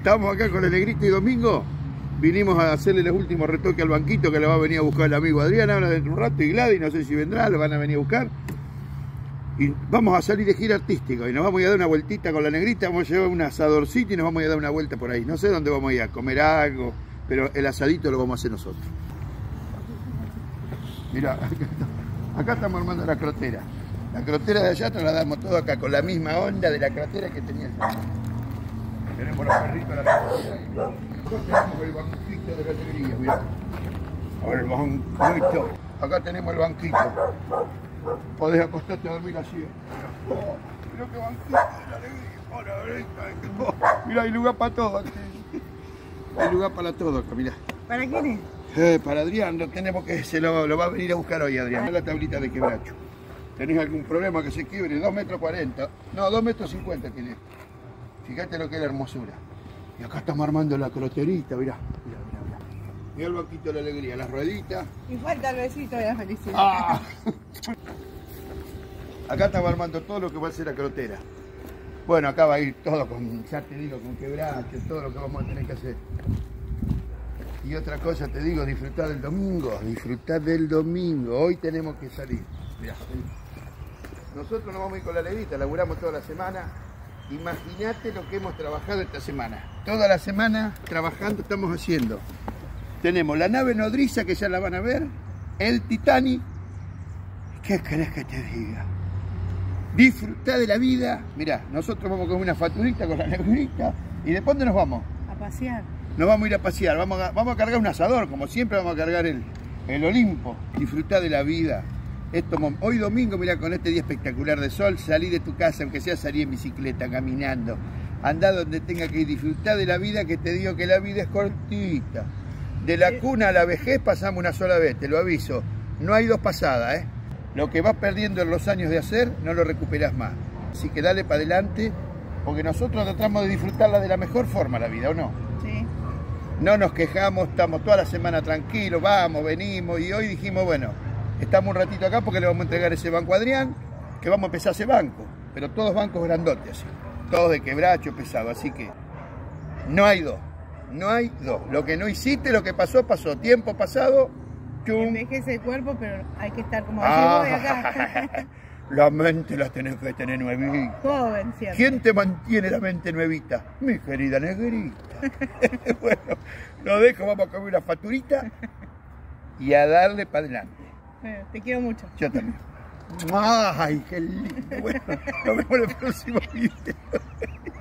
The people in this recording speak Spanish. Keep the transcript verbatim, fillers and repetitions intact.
Estamos acá con el Negrito y Domingo. Vinimos a hacerle los últimos retoques al banquito que le va a venir a buscar el amigo Adrián ahora dentro de un rato, y Gladys, no sé si vendrá, lo van a venir a buscar. Y vamos a salir de gira artística y nos vamos a ir a dar una vueltita con la Negrita, vamos a llevar un asadorcito y nos vamos a ir a dar una vuelta por ahí. No sé dónde vamos a ir a comer algo, pero el asadito lo vamos a hacer nosotros. Mirá, acá, acá estamos armando la crotera. La crotera de allá trasladamos todo acá con la misma onda de la crotera que tenía el perro. Tenemos los perritos de la crotera y nosotros tenemos el banquito de la alegría, mirá. Ahora el banquito. Acá tenemos el banquito. Podés acostarte a dormir así. Oh, mirá qué banquito de la alegría. Oh, la alegría. Oh, mirá, hay lugar para todo aquí. Hay lugar para todo acá, mirá. ¿Para quién es? Eh, para Adrián, lo tenemos que se lo, lo va a venir a buscar hoy, Adrián. La tablita de quebracho. ¿Tenés algún problema que se quiebre? dos metros cuarenta. No, dos metros cincuenta tiene. Fíjate lo que es la hermosura. Y acá estamos armando la croterita, mirá. Mirá, mirá, mirá. Mirá el banquito de la alegría, las rueditas. Y falta el besito de la felicidad. Ah. Acá estamos armando todo lo que va a ser la crotera. Bueno, acá va a ir todo con, ya te digo, con quebracho, todo lo que vamos a tener que hacer. Y otra cosa te digo, disfrutar del domingo, disfrutar del domingo. Hoy tenemos que salir. Mirá. Nosotros nos vamos a ir con la Negrita, laburamos toda la semana. Imagínate lo que hemos trabajado esta semana. Toda la semana trabajando estamos haciendo. Tenemos la nave nodriza que ya la van a ver, el Titanic. ¿Qué querés que te diga? Disfrutar de la vida. Mirá, nosotros vamos con una facturita con la Negrita. ¿Y de dónde nos vamos? A pasear. Nos vamos a ir a pasear, vamos a, vamos a cargar un asador, como siempre vamos a cargar el, el Olimpo. Disfrutar de la vida. Esto, hoy domingo, mira, con este día espectacular de sol, salí de tu casa, aunque sea salir en bicicleta, caminando. Andá donde tenga que ir, disfrutar de la vida, que te digo que la vida es cortita. De la cuna a la vejez pasamos una sola vez, te lo aviso. No hay dos pasadas, ¿eh? Lo que vas perdiendo en los años de hacer, no lo recuperás más. Así que dale para adelante, porque nosotros tratamos de disfrutarla de la mejor forma, la vida, ¿o no? Sí. No nos quejamos, estamos toda la semana tranquilos, vamos, venimos, y hoy dijimos, bueno, estamos un ratito acá porque le vamos a entregar ese banco a Adrián, que vamos a empezar ese banco, pero todos bancos grandotes, así, todos de quebracho, pesado, así que no hay dos, no hay dos. Lo que no hiciste, lo que pasó, pasó. Tiempo pasado, chum. Envejece el cuerpo, pero hay que estar como Ah, así, voy acá. La mente la tenés que tener nuevita. Joven, ¿cierto? ¿Quién te mantiene la mente nuevita? Mi querida Negrita. Bueno, lo dejo, vamos a comer una facturita y a darle para adelante. Bueno, te quiero mucho. Yo también. ¡Ay, qué lindo! Bueno, nos vemos en el próximo video.